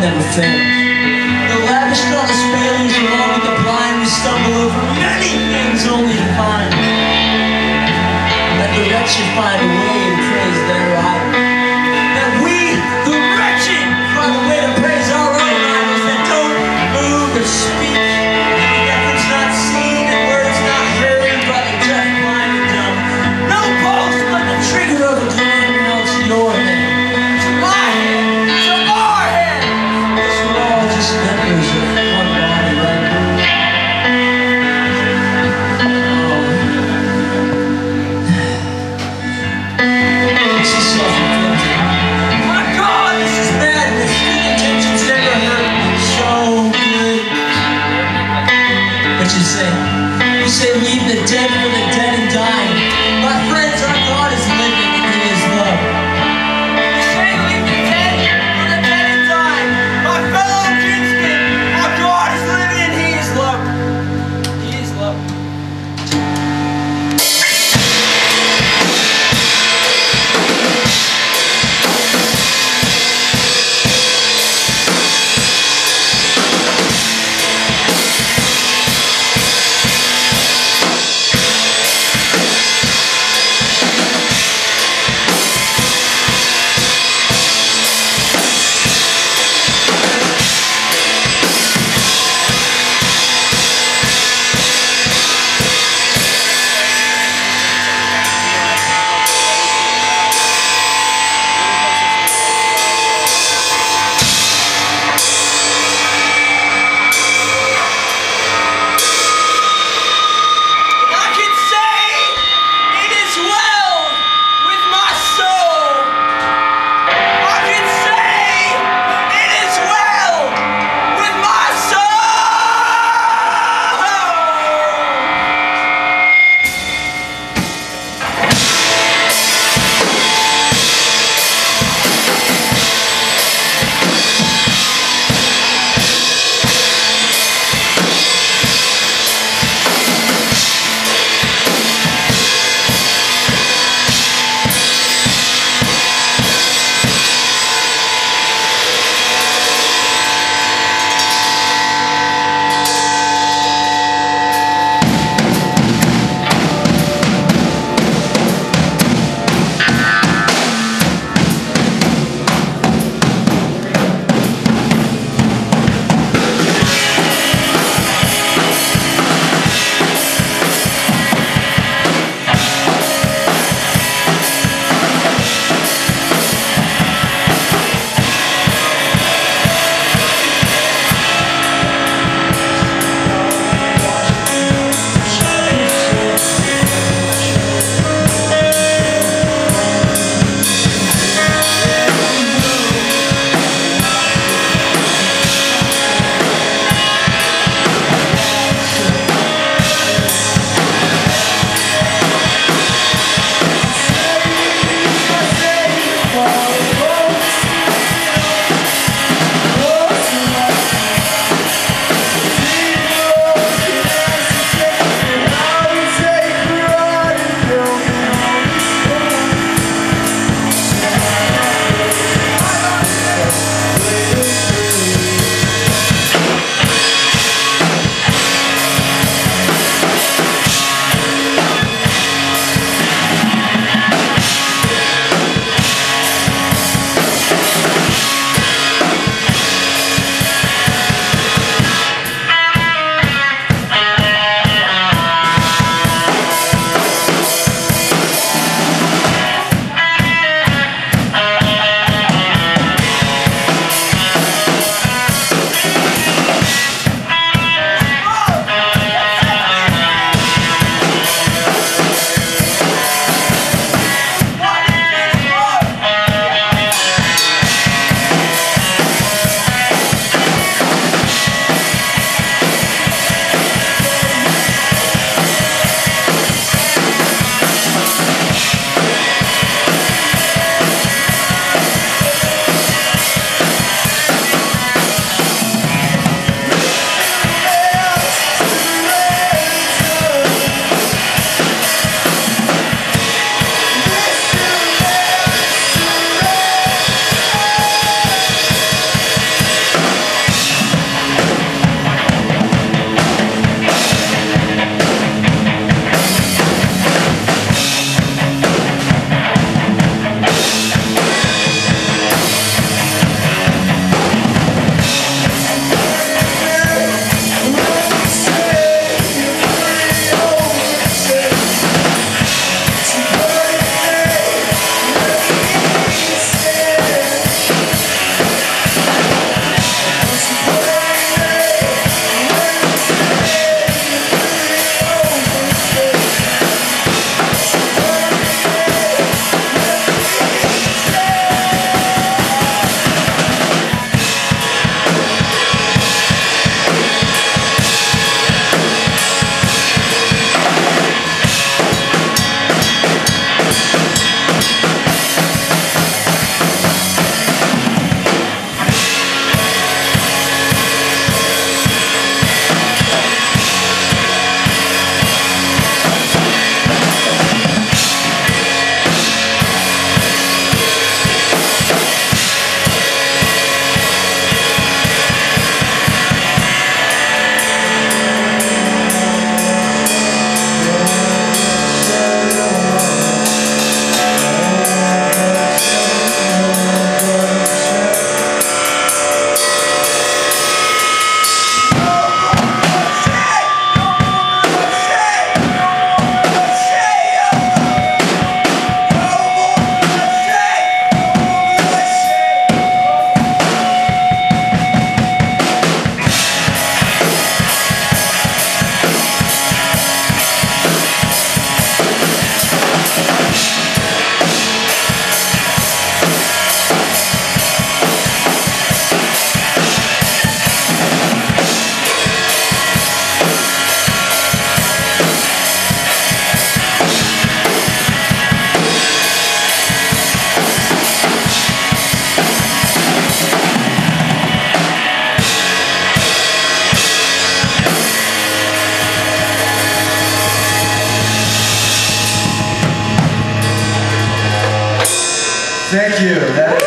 never fails. The lavished on us failures, along with the blind, we stumble over many things only to find that the wretched find a way to praise their idols. That we, the wretched, find a way to praise our own idols that don't move or speak, and efforts not seen and words not heard by the deaf, blind, and dumb. No boast but the trigger of a gun. Now it's your hand, to my hand, to our hand. Because we're all just members of one body, right? Oh. Thank you.